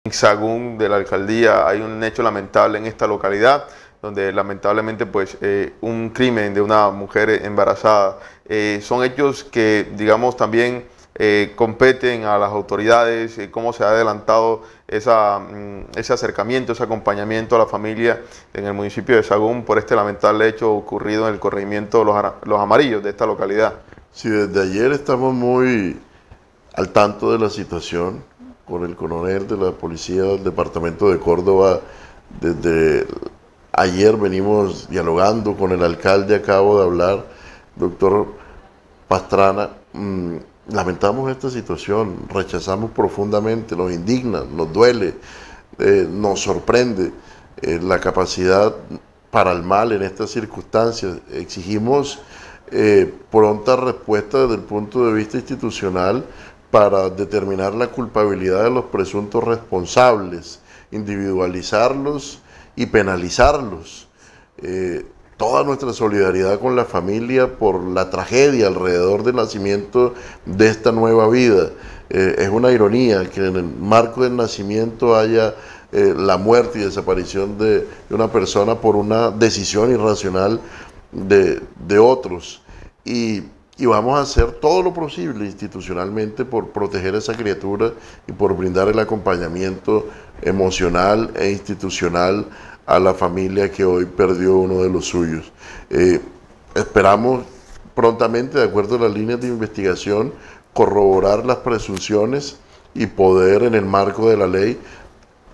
Sagún de la alcaldía hay un hecho lamentable en esta localidad, donde lamentablemente pues un crimen de una mujer embarazada. Son hechos que digamos también competen a las autoridades, cómo se ha adelantado ese acercamiento, ese acompañamiento a la familia en el municipio de Sagún por este lamentable hecho ocurrido en el corregimiento Los Amarillos de esta localidad. Sí, desde ayer estamos muy al tanto de la situación con el coronel de la policía del departamento de Córdoba. Desde ayer venimos dialogando con el alcalde, acabo de hablar, doctor Pastrana. Lamentamos esta situación, rechazamos profundamente, nos indigna, nos duele, nos sorprende la capacidad para el mal en estas circunstancias. Exigimos pronta respuesta desde el punto de vista institucional para determinar la culpabilidad de los presuntos responsables, individualizarlos y penalizarlos. Toda nuestra solidaridad con la familia por la tragedia alrededor del nacimiento de esta nueva vida. Es una ironía que en el marco del nacimiento haya la muerte y desaparición de una persona por una decisión irracional de otros. Y vamos a hacer todo lo posible institucionalmente por proteger a esa criatura y por brindar el acompañamiento emocional e institucional a la familia que hoy perdió uno de los suyos. Esperamos prontamente, de acuerdo a las líneas de investigación, corroborar las presunciones y poder, en el marco de la ley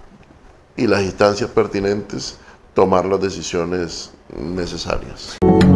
y las instancias pertinentes, tomar las decisiones necesarias.